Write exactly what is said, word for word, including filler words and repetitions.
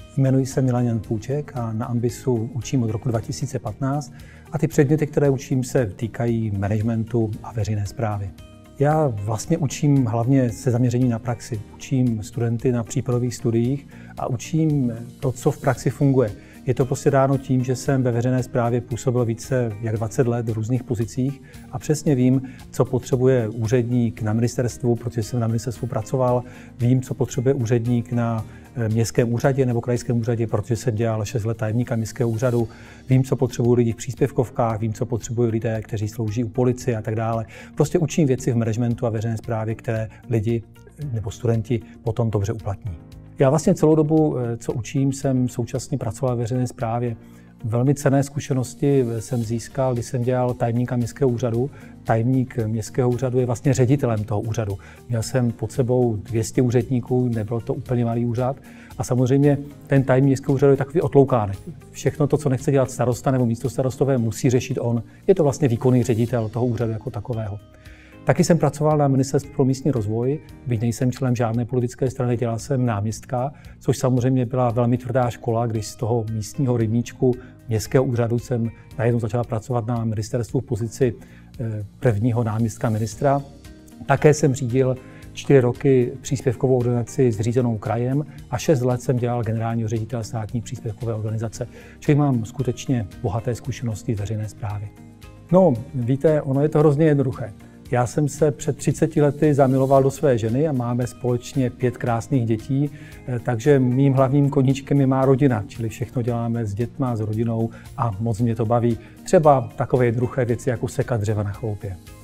Jmenuji se Milan Jan Půček a na Ambisu učím od roku dva tisíce patnáct a ty předměty, které učím, se týkají managementu a veřejné správy. Já vlastně učím hlavně se zaměřením na praxi. Učím studenty na případových studiích a učím to, co v praxi funguje. Je to prostě dáno tím, že jsem ve veřejné správě působil více jak dvacet let v různých pozicích a přesně vím, co potřebuje úředník na ministerstvu, protože jsem na ministerstvu pracoval. Vím, co potřebuje úředník na městském úřadě nebo krajském úřadě, protože jsem dělal šest let tajemníka městského úřadu. Vím, co potřebují lidi v příspěvkovkách, vím, co potřebují lidé, kteří slouží u policie a tak dále. Prostě učím věci v managementu a veřejné správě, které lidi nebo studenti potom dobře uplatní. Já vlastně celou dobu, co učím, jsem současně pracoval ve veřejné správě. Velmi cenné zkušenosti jsem získal, když jsem dělal tajemníka městského úřadu. Tajemník městského úřadu je vlastně ředitelem toho úřadu. Měl jsem pod sebou dvě stě úředníků, nebyl to úplně malý úřad. A samozřejmě ten tajemník městského úřadu je takový otloukánek. Všechno to, co nechce dělat starosta nebo místostarostové, musí řešit on. Je to vlastně výkonný ředitel toho úřadu jako takového. Taky jsem pracoval na Ministerstvu pro místní rozvoj, byť nejsem členem žádné politické strany, dělal jsem náměstka, což samozřejmě byla velmi tvrdá škola, když z toho místního rybníčku městského úřadu jsem najednou začal pracovat na ministerstvu v pozici prvního náměstka ministra. Také jsem řídil čtyři roky příspěvkovou organizaci zřízenou krajem a šest let jsem dělal generálního ředitele státní příspěvkové organizace, čili mám skutečně bohaté zkušenosti z veřejné správy. No, víte, ono je to hrozně jednoduché. Já jsem se před třiceti lety zamiloval do své ženy a máme společně pět krásných dětí, takže mým hlavním koníčkem je má rodina, čili všechno děláme s dětma, s rodinou a moc mě to baví. Třeba takové jednoduché věci, jako sekat dřeva na chloupě.